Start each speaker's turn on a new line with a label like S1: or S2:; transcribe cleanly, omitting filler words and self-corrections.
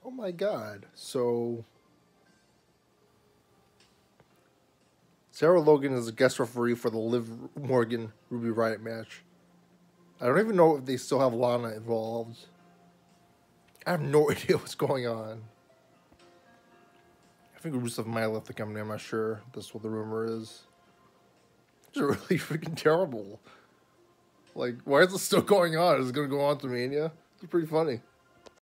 S1: Oh my god. So Sarah Logan is a guest referee for the Liv Morgan Ruby Riott match. I don't even know if they still have Lana involved. I have no idea what's going on. I think Rusev might have left the company. I'm not sure. That's what the rumor is. It's really freaking terrible. Like, why is this still going on? Is it going to go on to Mania? It's pretty funny.